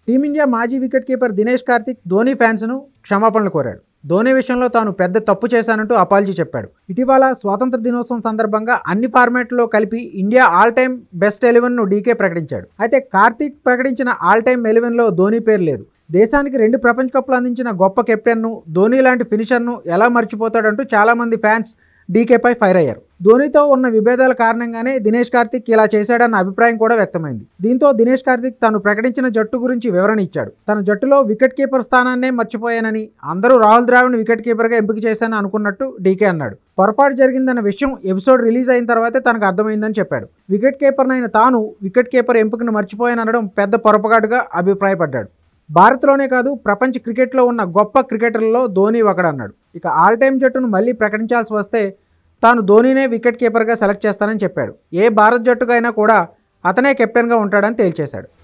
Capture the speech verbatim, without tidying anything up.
Team India మాజీ wicket keeper Dinesh Karthik Dhoni ఫ్యాన్స్ను క్షమాపణలు కోరాడు. ధోని విషయంలో తాను పెద్ద తప్పు చేశానంటూ అపాలజీ చెప్పాడు. ఇటీవల స్వాతంత్ర దినోత్సవం సందర్భంగా అన్ని ఫార్మాట్లో కలిపి ఇండియా ఆల్ టైమ్ బెస్ట్ ఎలెవెన్ను డీకే ప్రకటించాడు. అయితే కార్తిక్ ప్రకటించిన ఆల్ టైమ్ ఎలెవెన్లో ధోని పేరు లేదు. దేశానికి రెండు ప్రపంచ కప్లు అందించిన గొప్ప కెప్టెన్ను, ధోని లాంటి ఫినిషర్ను ఎలా మర్చిపోతాడంటూ చాలామంది ఫ్యాన్స్ డీకేపై ఫైర్ అయ్యారు. ధోనితో ఉన్న విభేదాల కారణంగానే దినేష్ కార్తిక్ ఇలా చేశాడన్న అభిప్రాయం కూడా వ్యక్తమైంది. దీంతో దినేష్ కార్తిక్ తాను ప్రకటించిన జట్టు గురించి వివరణ ఇచ్చాడు. తన జట్టులో వికెట్ కీపర్ స్థానాన్నే మర్చిపోయానని, అందరూ రాహుల్ ద్రావిడ్ను వికెట్ కీపర్గా ఎంపిక చేశానని అనుకున్నట్టు డీకే అన్నాడు. పొరపాటు జరిగిందన్న విషయం ఎపిసోడ్ రిలీజ్ అయిన తర్వాతే తనకు అర్థమైందని చెప్పాడు. వికెట్ కీపర్నైన తాను వికెట్ కీపర్ ఎంపికను మర్చిపోయాననడం పెద్ద పొరపాటుగా అభిప్రాయపడ్డాడు. భారత్లోనే కాదు, ప్రపంచ క్రికెట్లో ఉన్న గొప్ప క్రికెటర్లలో ధోని ఒకడన్నాడు. ఇక ఆల్ టైమ్ జట్టును మళ్ళీ ప్రకటించాల్సి వస్తే తాను ధోనినే వికెట్ కీపర్గా సెలెక్ట్ చేస్తానని చెప్పాడు. ఏ భారత్ జట్టుకైనా కూడా అతనే కెప్టెన్గా ఉంటాడని తేల్చేశాడు.